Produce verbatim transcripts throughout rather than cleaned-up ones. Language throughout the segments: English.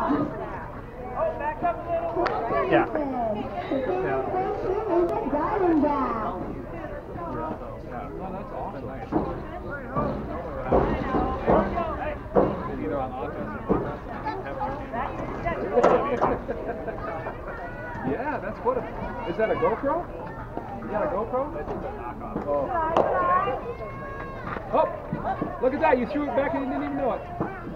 Yeah. Well, that's awesome. Either on offense or defense. Yeah, that's what. A, is that a GoPro? You got a GoPro? Oh. Oh, look at that! You threw it back and you didn't even know it.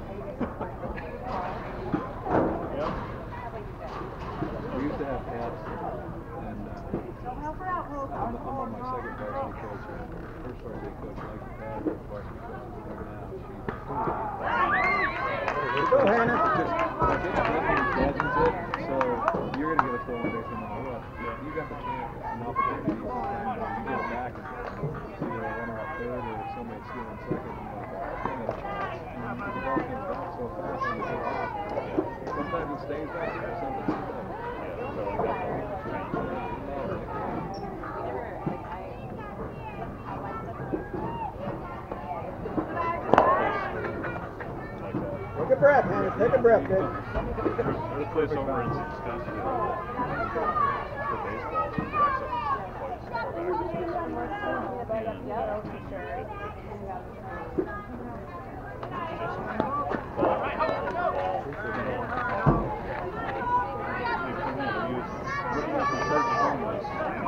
We used to have cats, and uh, I'm, I'm on my second varsity coach. First varsity coach, like the dad, varsity coach. Now she's. Go, Hannah. Just, like, it's nothing, it. So you're gonna get a stolen base no matter what. Yeah. You got the chance and opportunity. And you get it back, and either a runner off third or somebody stealing second. And you're like, I got a chance. And the ball comes back so fast when you take off. Sometimes it stays back there. Sometimes it doesn't. Take a breath, Hannah. Take a breath, kid. This place over in Wisconsin for baseball. So backs up twice, far back. And uh, it's just ball, ball, ball. Looking at the third formulas.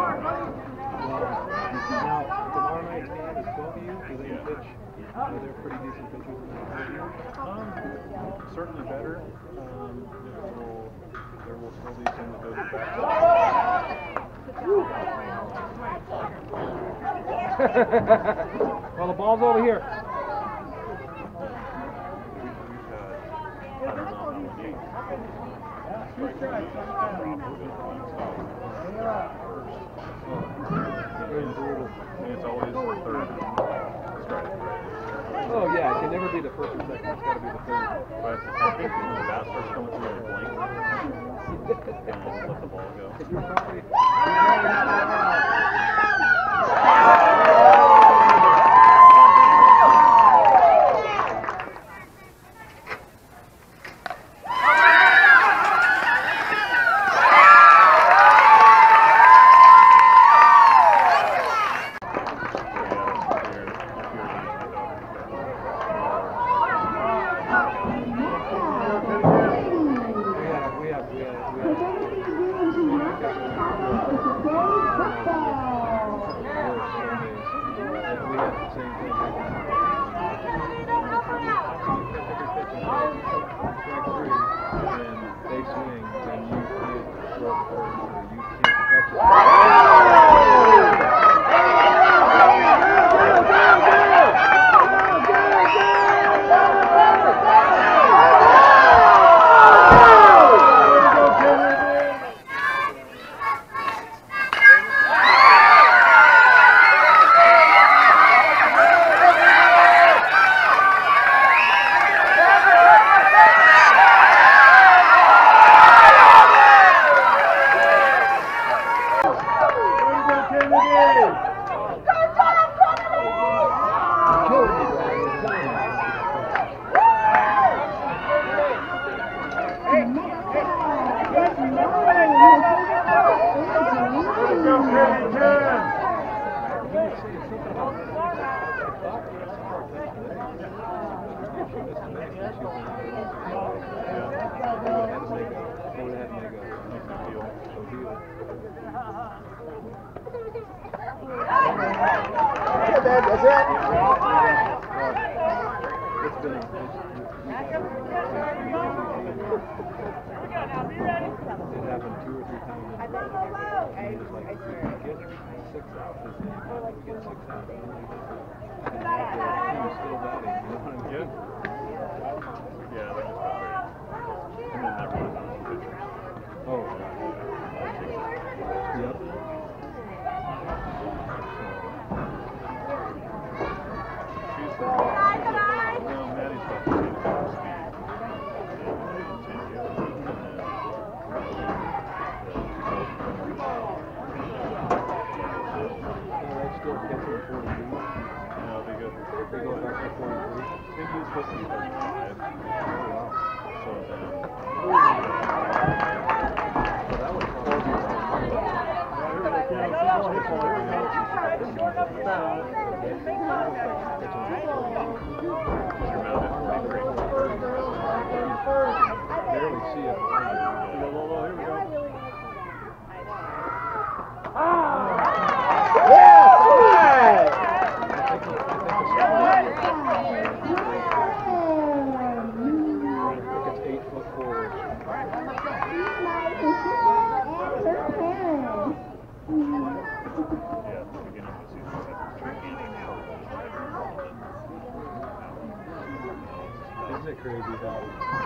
Now, tomorrow night's game is twelve of you. Do they pitch? Are there pretty decent pitchers in that? Um, certainly better. Um, there will, there will still be some that go back. Well, the ball's over here. I don't know how many strike rates and it's always the third strike rate. Oh yeah, it can never be the first or second. It's got to be the third. But I think when the bat starts coming through your blink and let the ball go. I think he was supposed to be thirty-five. So, uh, barely see it. We go low, low, here we go. Yes, all right. I think, I think it's eight foot four. Yeah, at the beginning of the season, I had tricky. Isn't it crazy how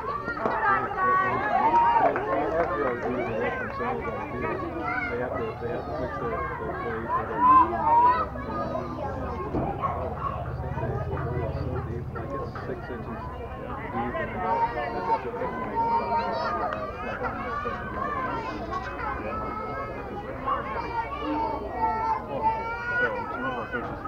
our girls do the left themselves on the field? They have to they have to fix their, their plate or their mound or their oh my god, some days the hole is so deep, like it's six inches deep and I go, this has to fix my like I'm not touching my So, some of our coaches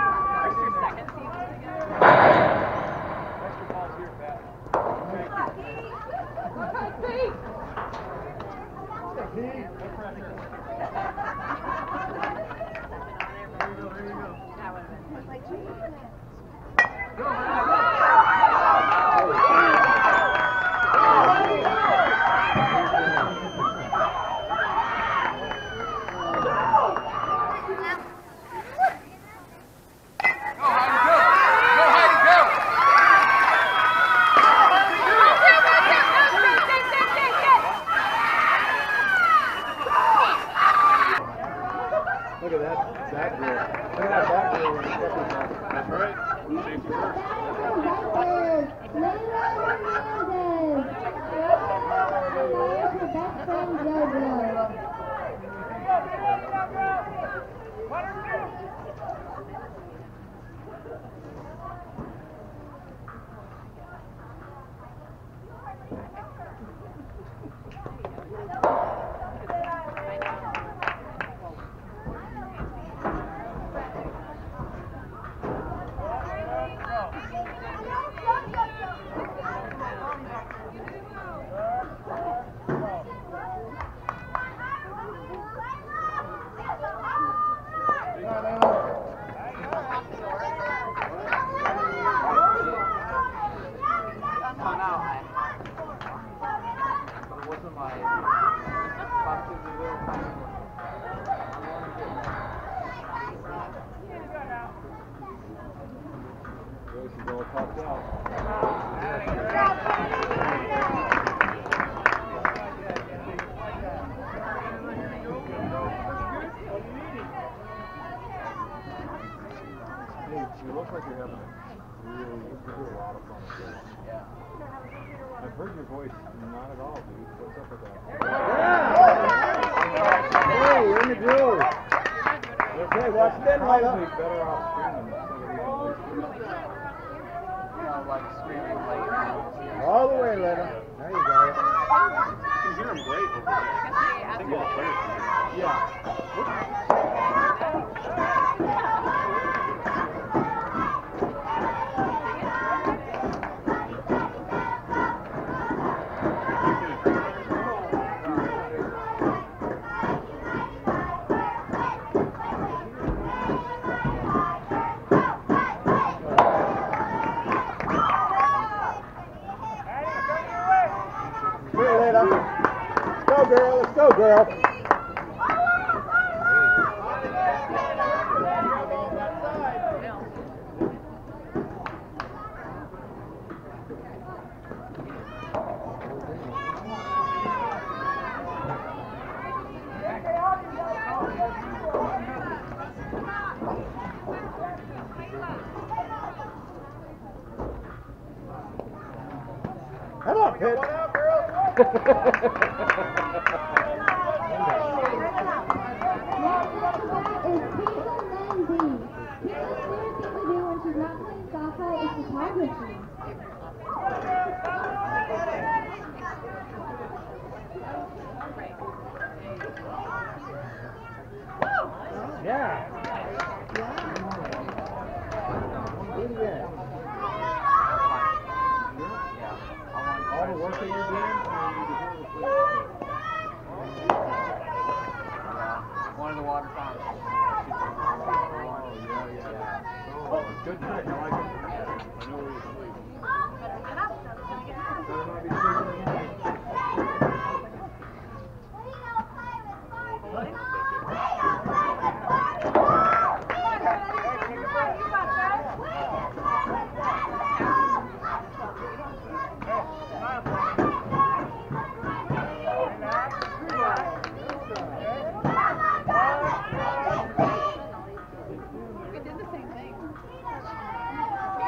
Extra balls here, Pat. Okay. Look at that back row. Look at that back row. That's right. Safety first. Joyce is all topped out. Hey, you look like you're having a really, you're a lot of fun. Yeah. I've heard your voice, not at all, dude. What's up with that? Yeah! Hey, you're in the groove. Okay, watch then, Probably Lila. better off screaming instead of even Like screaming like All the way, Lila. There you go. You can hear him great over there. I think all the players can hear him. Yeah. Here, Lila. Let's go, girl. Let's go, girl. Come on, Pitts. Next up is Caitlin Lindsay. Caitlin's favorite thing to do when she's not playing softball is photography. Yeah. Do it again. All the work that you're doing, or you deserve to play. one of the water fountains. Oh, yeah, yeah, yeah. Oh, good trick. I like it. I know where you sleep. Better not be sleeping in the We did the same thing.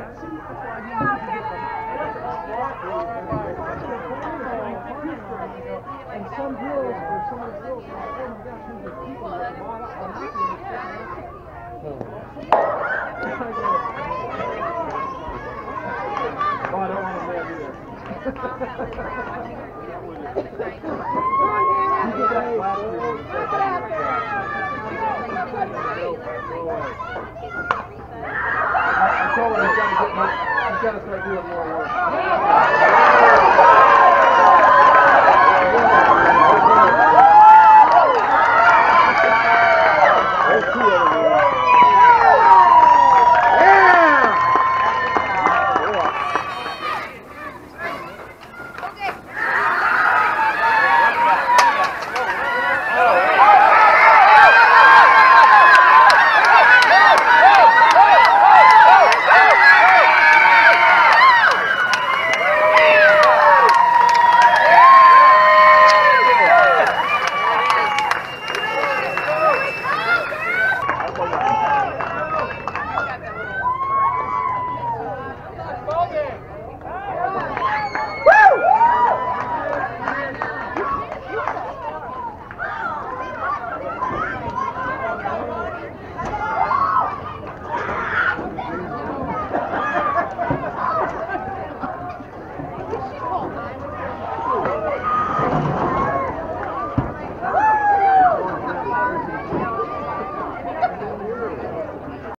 And some girls, or some of the girls, oh my gosh, there's a people that bought up on this Oh, I don't want to live either. You did that last I told her he's got to get more, he's got to start doing more work.